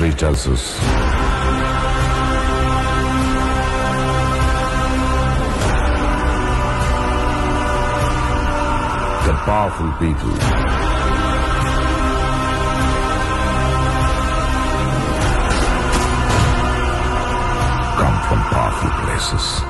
history tells us that powerful people come from powerful places.